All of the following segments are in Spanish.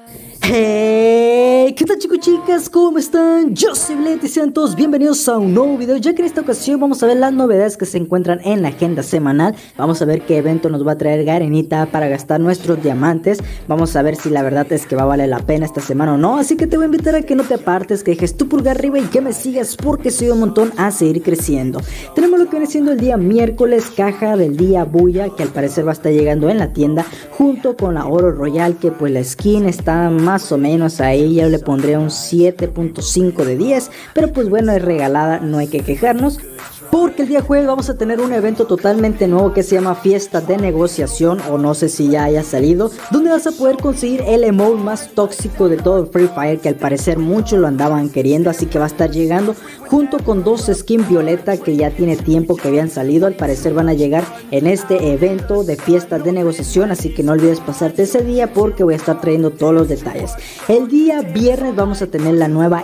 Hey, ¿qué tal chicos y chicas? ¿Cómo están? Yo soy Bled y sean todos bienvenidos a un nuevo video, ya que en esta ocasión vamos a ver las novedades que se encuentran en la agenda semanal. Vamos a ver qué evento nos va a traer Garenita para gastar nuestros diamantes. Vamos a ver si la verdad es que va a valer la pena esta semana o no. Así que te voy a invitar a que no te apartes, que dejes tu pulgar arriba y que me sigas, porque soy un montón a seguir creciendo. Tenemos lo que viene siendo el día miércoles, caja del día Bulla, que al parecer va a estar llegando en la tienda, junto con la Oro Royal, que pues la skin está más o menos ahí. Yo le pondría un 7.5 de 10, pero pues bueno, es regalada, no hay que quejarnos. Porque el día jueves vamos a tener un evento totalmente nuevo que se llama Fiesta de Negociación, o no sé si ya haya salido, donde vas a poder conseguir el emote más tóxico de todo Free Fire, que al parecer muchos lo andaban queriendo, así que va a estar llegando junto con dos skins violeta que ya tiene tiempo que habían salido. Al parecer van a llegar en este evento de Fiesta de Negociación, así que no olvides pasarte ese día porque voy a estar trayendo todos los detalles. El día viernes vamos a tener la nueva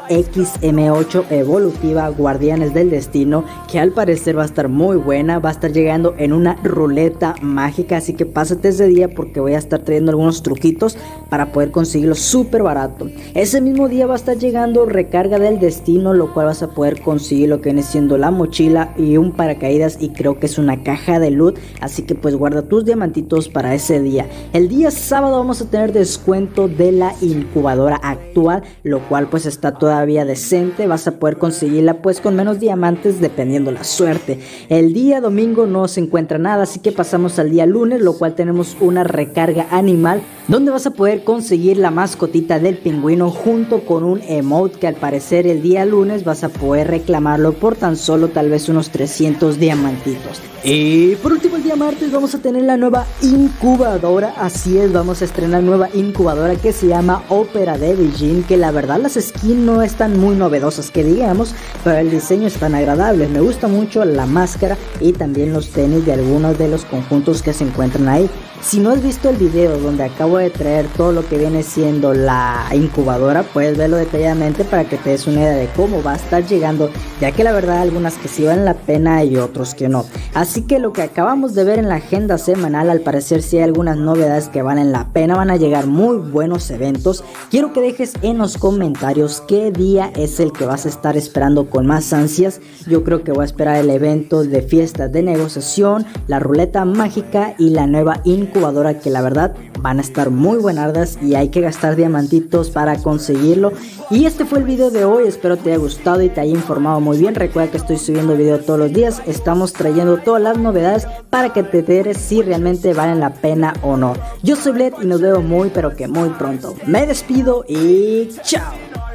XM8 evolutiva Guardianes del Destino, que al parecer va a estar muy buena, va a estar llegando en una ruleta mágica, así que pásate ese día porque voy a estar trayendo algunos truquitos para poder conseguirlo súper barato. Ese mismo día va a estar llegando recarga del destino, lo cual vas a poder conseguir lo que viene siendo la mochila y un paracaídas, y creo que es una caja de loot, así que pues guarda tus diamantitos para ese día. El día sábado vamos a tener descuento de la incubadora actual, lo cual pues está todavía decente, vas a poder conseguirla pues con menos diamantes dependiendo la suerte. El día domingo no se encuentra nada, así que pasamos al día lunes, lo cual tenemos una recarga animal donde vas a poder conseguir la mascotita del pingüino junto con un emote que al parecer el día lunes vas a poder reclamarlo por tan solo tal vez unos 300 diamantitos. Y por último el día martes vamos a tener la nueva incubadora, así es, vamos a estrenar nueva incubadora que se llama Ópera de Beijing, que la verdad las skins no están muy novedosas que digamos, pero el diseño es tan agradable. Me gusta mucho la máscara y también los tenis de algunos de los conjuntos que se encuentran ahí. Si no has visto el video donde acabo de traer todo lo que viene siendo la incubadora, puedes verlo detalladamente para que te des una idea de cómo va a estar llegando, ya que la verdad algunas que sí valen la pena y otros que no. Así que lo que acabamos de ver en la agenda semanal, al parecer sí hay algunas novedades que valen la pena, van a llegar muy buenos eventos. Quiero que dejes en los comentarios qué día es el que vas a estar esperando con más ansias. Yo creo que voy a esperar el evento de Fiestas de Negociación, la ruleta mágica y la nueva incubadora, que la verdad van a estar muy buenardas y hay que gastar diamantitos para conseguirlo. Y este fue el video de hoy, espero te haya gustado y te haya informado muy bien. Recuerda que estoy subiendo video todos los días, estamos trayendo todas las novedades para que te enteres si realmente valen la pena o no. Yo soy Bled y nos veo muy pero que muy pronto. Me despido y chao.